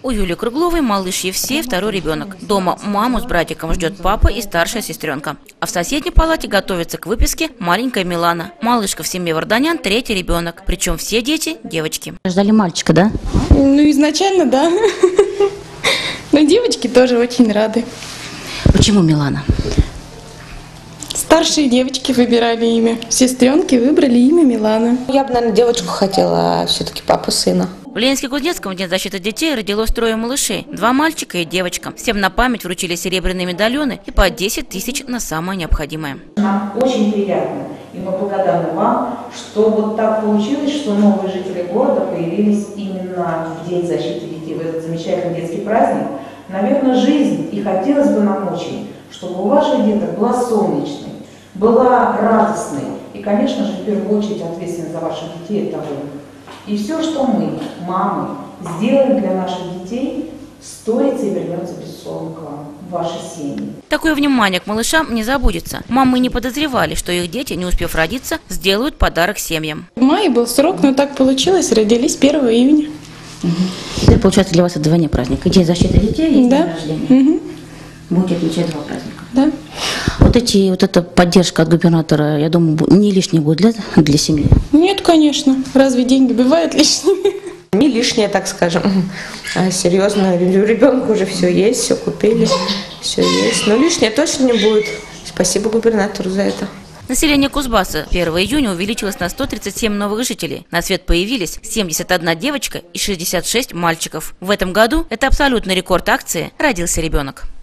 У Юлии Кругловой малыш Евсей, второй ребенок. Дома маму с братиком ждет папа и старшая сестренка. А в соседней палате готовится к выписке маленькая Милана. Малышка в семье Варданян, третий ребенок. Причем все дети девочки. Ждали мальчика, да? Ну, изначально, да. Но девочки тоже очень рады. Почему Милана? Старшие девочки выбирали имя. Сестренки выбрали имя Милана. Я бы, наверное, девочку хотела, а все-таки папу сына. В Ленинске-Кузнецком в День защиты детей родилось 3 малышей. 2 мальчика и девочка. Всем на память вручили серебряные медальоны и по 10 тысяч на самое необходимое. Нам очень приятно, и мы благодарны вам, что вот так получилось, что новые жители города появились именно в День защиты детей, в этот замечательный детский праздник. Наверное, жизнь, и хотелось бы нам очень, чтобы у ваших деток была солнечной, была радостной. И, конечно же, в первую очередь ответственность за ваших детей – это вы. И все, что мы, мамы, сделаем для наших детей, стоится и вернется безусловно к вам, в ваши семьи. Такое внимание к малышам не забудется. Мамы не подозревали, что их дети, не успев родиться, сделают подарок семьям. В мае был срок, но так получилось, родились 1 июня. Это, получается, для вас это двойной праздник. И День защиты детей, и Да. день рождения. Будете отмечать 2 праздника. Да. Вот эта поддержка от губернатора, я думаю, не лишней будет для семьи. Нет, конечно. Разве деньги бывают лишними? Не лишнее, так скажем. А серьезно, ребенку уже все есть, все купили, все есть. Но лишнее точно не будет. Спасибо губернатору за это. Население Кузбасса 1 июня увеличилось на 137 новых жителей. На свет появились 71 девочка и 66 мальчиков. В этом году это абсолютный рекорд акции «Родился ребенок».